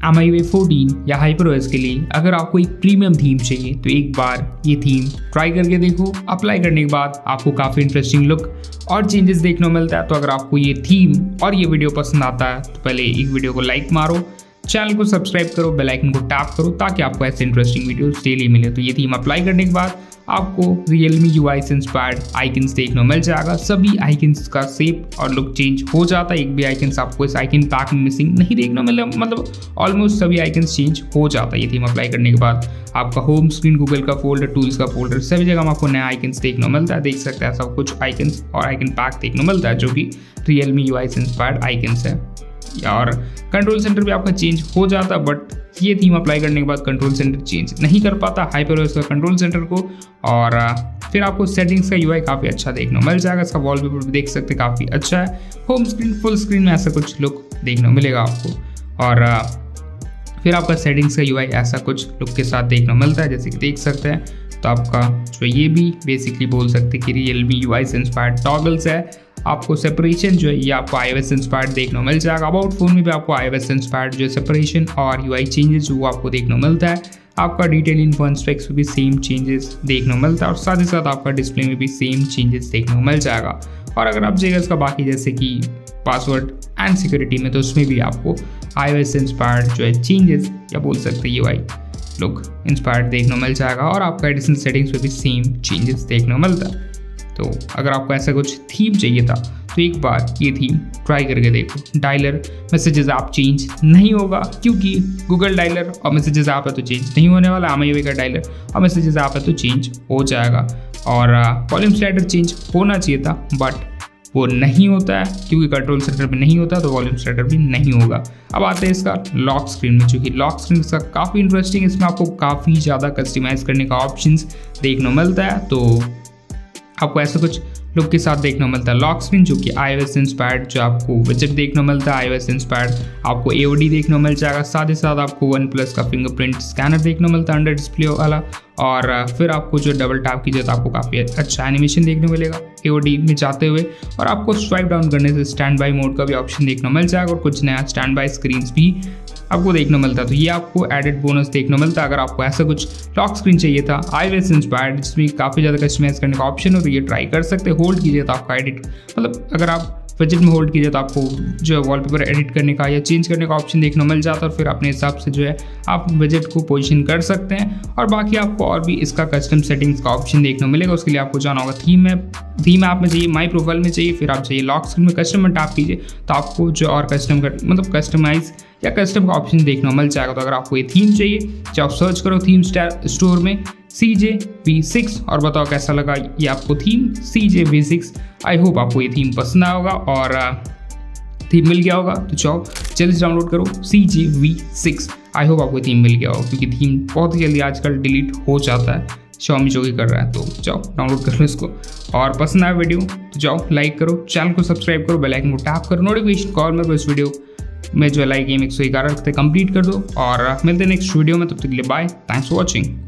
MIUI 14 या HyperOS के लिए अगर आपको एक प्रीमियम थीम चाहिए तो एक बार ये थीम ट्राई करके देखो। अप्लाई करने के बाद आपको काफ़ी इंटरेस्टिंग लुक और चेंजेस देखने को मिलता है। तो अगर आपको ये थीम और ये वीडियो पसंद आता है तो पहले एक वीडियो को लाइक मारो, चैनल को सब्सक्राइब करो, बेल आइकन को टैप करो ताकि आपको ऐसे इंटरेस्टिंग वीडियोस डेली मिले। तो ये थीम अप्लाई करने के बाद आपको Realme UI से इंस्पायर्ड आइकन्स देखने को मिल जाएगा। सभी आइकन्स का शेप और लुक चेंज हो जाता है। एक भी आइकन्स आपको इस आइकन पैक में मिसिंग नहीं देखने को मिले, मतलब ऑलमोस्ट सभी आइकन्स चेंज हो जाता है ये थीम अप्लाई करने के बाद। आपका होम स्क्रीन, गूगल का फोल्डर, टूल्स का फोल्डर, सभी जगह आपको नया आइकन्स देखने को मिलता है। देख सकते हैं सब कुछ आइकन्स और आइकन पैक देखने को मिलता है जो कि Realme UI से इंस्पायर्ड आइकन्स है। और कंट्रोल सेंटर भी आपका चेंज हो जाता है, बट ये थीम अप्लाई करने के बाद कंट्रोल सेंटर चेंज नहीं कर पाता HyperOS का कंट्रोल सेंटर को। और फिर आपको सेटिंग्स का UI काफ़ी अच्छा देखने को मिल जाएगा। इसका वॉलपेपर भी देख सकते काफ़ी अच्छा है। होम स्क्रीन, फुल स्क्रीन में ऐसा कुछ लुक देखने को मिलेगा आपको। और फिर आपका सेटिंग्स का UI ऐसा कुछ लुक के साथ देखने को मिलता है जैसे कि देख सकते हैं। तो आपका जो ये भी बेसिकली बोल सकते हैं कि Realme UI से इंस्पायर्ड टॉगल्स है। आपको सेपरेशन जो है ये आपको iOS इंस्पायर्ड देखने को मिल जाएगा। अबाउट फोन में भी आपको iOS इंस्पायर्ड जो सेपरेशन और UI चेंजेस वो आपको देखने को मिलता है। आपका डिटेल इन्फो एंड स्पेक्स में भी सेम चेंजेस देखने को मिलता है और साथ ही साथ आपका डिस्प्ले में भी सेम चेंजेस देखने को मिल जाएगा। और अगर आप जाइएगा इसका बाकी जैसे कि पासवर्ड एंड सिक्योरिटी में, तो उसमें भी आपको iOS इंस्पायर्ड जो है चेंजेस या बोल सकते हैं UI लुक इंस्पायर्ड देखने को मिल जाएगा। और आपका एडिशनल सेटिंग्स में भी सेम चेंजेस देखने को मिलता है। तो अगर आपको ऐसा कुछ थीम चाहिए था तो एक बार ये थीम ट्राई करके देखो। डायलर मैसेजेस ऐप चेंज नहीं होगा क्योंकि गूगल डायलर और मैसेजेस ऐप है तो चेंज नहीं होने वाला। MIUI का डायलर और मैसेजेस ऐप है तो चेंज हो जाएगा। और वॉल्यूम स्लाइडर चेंज होना चाहिए था बट वो नहीं होता है क्योंकि कंट्रोल सेंटर में नहीं होता, तो वॉल्यूम स्लाइडर भी नहीं होगा। अब आते हैं इसका लॉक स्क्रीन में, चूँकि लॉक स्क्रीन इसका काफ़ी इंटरेस्टिंग है। इसमें आपको काफ़ी ज़्यादा कस्टमाइज़ करने का ऑप्शंस देखने को मिलता है। तो आपको ऐसा कुछ लुक के साथ देखने को मिलता है लॉक स्क्रीन, जो कि iOS इंस्पायर्ड जो आपको विजेट देखने को मिलता है। iOS इंस्पायर्ड आपको AOD देखने को मिल जाएगा। साथ ही साथ आपको OnePlus का फिंगरप्रिंट स्कैनर देखने को मिलता है अंडर डिस्प्ले वाला। और फिर आपको जो डबल टैप कीजिए तो आपको काफ़ी अच्छा एनिमेशन देखने को मिलेगा AOD में जाते हुए। और आपको स्वाइप डाउन करने से स्टैंड बाई मोड का भी ऑप्शन देखने को मिल जाएगा और कुछ नया स्टैंड बाई स्क्रीन भी आपको देखने को मिलता है। तो ये आपको एडेड बोनस देखने को मिलता है। अगर आपको ऐसा कुछ लॉक स्क्रीन चाहिए था iOS इंस्पायर्ड जिसमें काफ़ी ज़्यादा कस्टमाइज करने का ऑप्शन हो तो ये ट्राई कर सकते हैं। होल्ड कीजिए तो आपका एडिट, मतलब अगर आप बजट में होल्ड कीजिए तो आपको जो है वॉलपेपर एडिट करने का या चेंज करने का ऑप्शन देखने को मिल जाता है। और फिर अपने हिसाब से जो है आप बजट को पोजीशन कर सकते हैं। और बाकी आपको और भी इसका कस्टम सेटिंग्स का ऑप्शन देखने को मिलेगा। उसके लिए आपको जाना होगा थीम ऐप में चाहिए, माई प्रोफाइल में चाहिए, फिर आप चाहिए लॉक स्क्रीन में कस्टम में टैप कीजिए तो आपको जो और कस्टमाइज या कस्टम का ऑप्शन देखने को मिल जाएगा। तो अगर आपको ये थीम चाहिए तो आप सर्च करो थीम स्टोर में CJV6 और बताओ कैसा लगा ये आपको थीम CJV6। आई होप आपको ये थीम पसंद आया होगा और थीम मिल गया होगा। तो जाओ जल्दी से डाउनलोड करो CJV6। आई होप आपको थीम मिल गया होगा क्योंकि थीम बहुत ही जल्दी आजकल डिलीट हो जाता है, Xiaomi जो कि कर रहा है। तो जाओ डाउनलोड कर लो इसको। और पसंद आया वीडियो तो जाओ लाइक करो, चैनल को सब्सक्राइब करो, बेल आइकन को टैप करो, नोटिफिकेशन कॉल में इस वीडियो में जो लाइक गेम 111 कंप्लीट कर दो। और मिलते हैं नेक्स्ट वीडियो में, तब तक के लिए बाय, थैंक्स फॉर वॉचिंग।